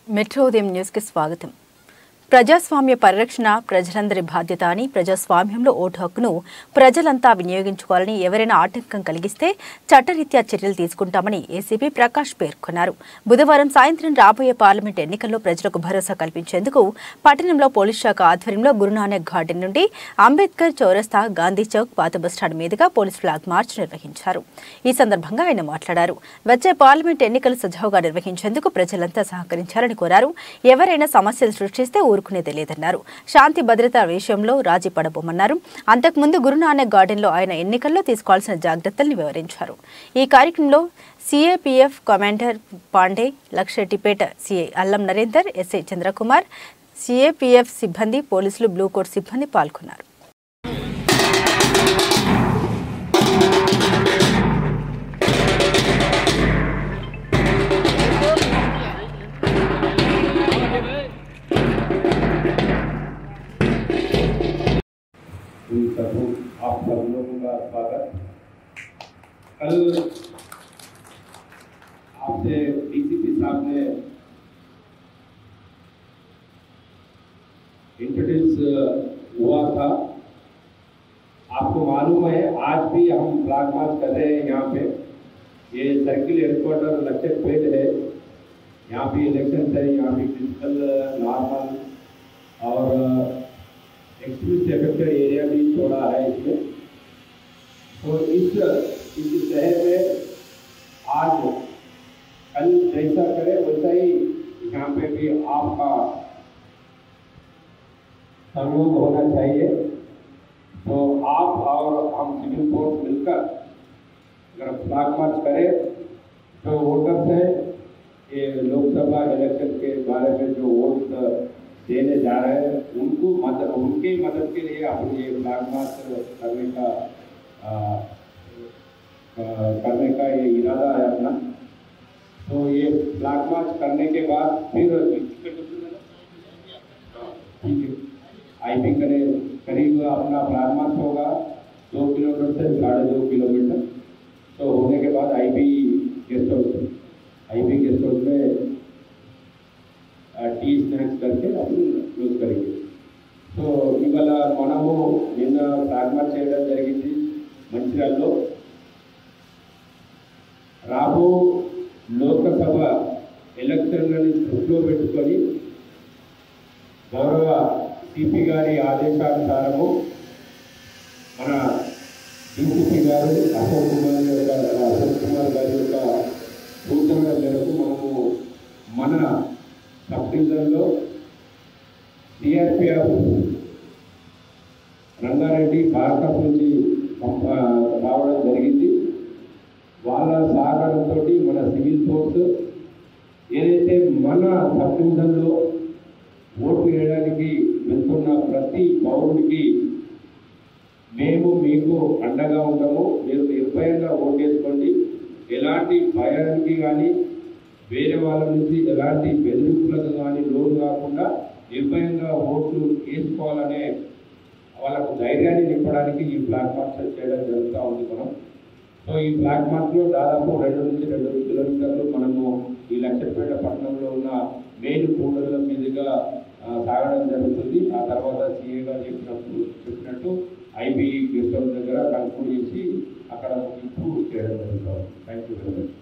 Metro ఉదయం news కి స్వాగతం. ప్రజాస్వామ్య పరిరక్షణ ప్రజలందరి బాధ్యత అని, ప్రజాస్వామ్యంలో ఓటు హక్కును ప్రజలంతా వినియోగించుకోవాలని, ఎవరైనా ఆటంకం కలిగిస్తే చట్టరీత్యా చర్యలు తీసుకుంటామని ఏసీపీ ప్రకాష్ పేర్కొన్నారు. బుధవారం సాయంత్రం రాబోయే పార్లమెంట్ ఎన్నికల్లో ప్రజలకు భరోసా కల్పించేందుకు పట్టణంలో పోలీస్ శాఖ ఆధ్వర్యంలో గురునానక్ గార్డెన్ నుండి అంబేద్కర్ చౌరస్తా, గాంధీ చౌక్, పాత బస్టాండ్ మీదుగా పోలీస్ ఫ్లాగ్ మార్చ్ నిర్వహించారు. ఈ సందర్భంగా ఆయన మాట్లాడారు. వచ్చే పార్లమెంట్ ఎన్నికలు సజావుగా నిర్వహించేందుకు ప్రజలంతా సహకరించాలని కోరారు. ఎవరైనా సమస్యలు సృష్టిస్తే ఊరుకునేదే లేదన్నారు. శాంతి భద్రత విషయంలో రాజీ పడబోమన్నారు. అంతకుముందు గురునానక్ గార్డెన్లో ఆయన ఎన్నికల్లో తీసుకోవాల్సిన జాగ్రత్తల్ని వివరించారు. ఈ కార్యక్రమంలో CAPF commander Pandey, Luxettipet CI Allam Narender, SI Chandrakumar, సిఏపీఎఫ్ సిబ్బంది, పోలీసులు, బ్లూ కోట్ సిబ్బంది పాల్గొన్నారు. आप सब लोगों का स्वागत। कल आपसे डीसीपी साहब ने इंट्रोड्यूस हुआ था। आपको मालूम है आज भी हम फ्लैग मार्च कर रहे हैं। यहाँ पे ये सर्किल हेडक्वार्टर लक्षेटपेट है। यहाँ भी इलेक्शन है, यहाँ भी फिजिकल नॉर्मल और एक्सट्रीमिस्ट एफेक्टेड एरिया भी छोड़ा है इसमें। तो इस शहर में आज कल जैसा करे वैसा ही यहाँ पे भी आपका सहयोग होना चाहिए। तो आप और हम सिविल फोर्स मिलकर अगर फ्लैग मार्च करें तो वोटर्स हैं ये लोकसभा इलेक्शन के बारे में जो वोट देने जा रहे हैं उनको उनके मदद के लिए हम ये फ्लैग मार्च करने का ये इरादा है अपना। तो ये फ्लैग मार्च करने के बाद फिर आईपी करीब अपना फ्लैग मार्च होगा 2 किलोमीटर से 2.5 किलोमीटर। तो होने के बाद आईपी गेस्ट हाउस में టీ స్నాక్స్ करके అప్పుడు క్లోజ్ కरेंगे। సో ఇవాళ మనము నిన్న ఫ్లాగ్ మార్చ్ చేయడం జరిగింది మంచిర్యాలలో। రాబో లోకసభ ఎలక్షన్లని దృష్టిలో పెట్టుకొని గౌరవ సిపి గారి ఆదేశానుసారము మన డీసీపీ గారు అశోక్ కుమార్ గారి యొక్క సూచనల మేరకు మనము మన sub division CRPF Rangareddy Bharat నుంచి రావడం జరిగింది। వాళ్ళ సహకారంతో మన సివిల్ ఫోర్స్ ఏదైతే మన సబ్ డివిజన్లో ఓటు వేయడానికి వెళ్తున్న ప్రతి పౌరుడికి మేము మీకు అండగా ఉంటాము। మీరు నిర్భయంగా ఓటు వేసుకోండి। ఎలాంటి భయానికి కానీ వేరే వాళ్ళ నుంచి ఎలాంటి బెదిరింపులకు కానీ లోన్ కాకుండా నిర్భయంగా ఓట్లు వేసుకోవాలనే వాళ్ళకు ధైర్యాన్ని నింపడానికి ఈ ఫ్లాగ్ మార్చ్ చేయడం జరుగుతూ ఉంది మనం। సో ఈ ఫ్లాగ్ మార్చ్లో దాదాపు 2 నుంచి 2.5 కిలోమీటర్లు మనము ఈ లక్షపేట పట్టణంలో ఉన్న మెయిన్ కూడళ్ల మీదుగా సాగడం జరుగుతుంది। ఆ తర్వాత సిఏ గారు చెప్పినట్టు ఐబీ గెస్ట్ హౌస్ దగ్గర కన్క్లూడ్ చేసి అక్కడ ముగింపు చేయడం జరుగుతుంది। Thank you very much.